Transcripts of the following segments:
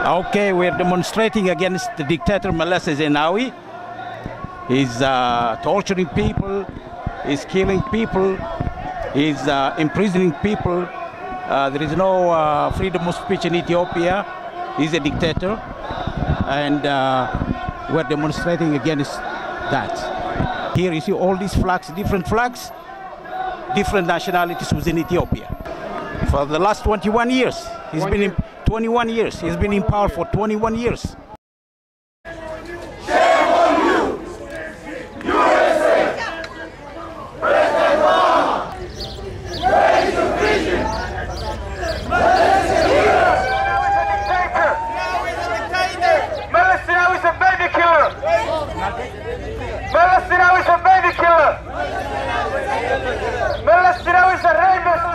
Okay, we're demonstrating against the dictator Meles Zenawi. He's torturing people, he's killing people, he's imprisoning people. There is no freedom of speech in Ethiopia. He's a dictator, and we're demonstrating against that. Here you see all these flags, different nationalities within Ethiopia. For the last 21 years, he's been in 21 years. He's been in power for 21 years. Shame on you, USA! President Obama! Raise the vision! Meles is here! Meles Zenawi is a baby killer! Meles Zenawi is a baby killer! Meles Zenawi is a rapist!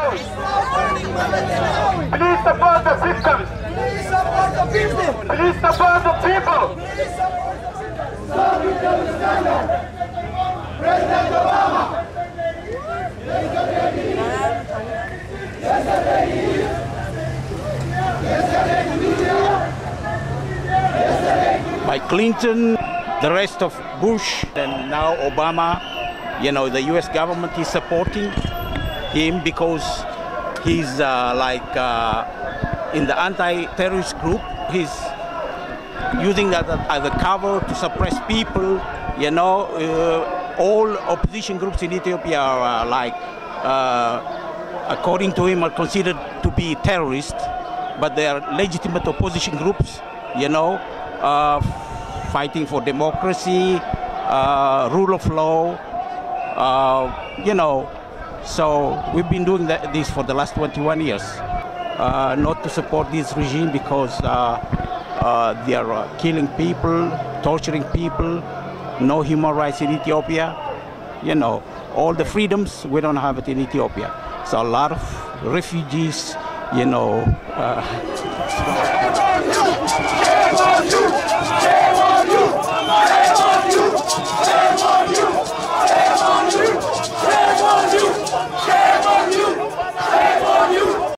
Please support the victims! Please support the people! Please support the people! Stop with the scandal! President Obama! By Clinton, the rest of Bush, and now Obama, you know, the US government is supporting him because he's in the anti-terrorist group. He's using that as a cover to suppress people. You know, all opposition groups in Ethiopia are according to him, are considered to be terrorists, but they are legitimate opposition groups, you know, fighting for democracy, rule of law, you know. So we've been doing this for the last 21 years, not to support this regime because they are killing people, torturing people, no human rights in Ethiopia, you know, all the freedoms, we don't have it in Ethiopia. So a lot of refugees, you know.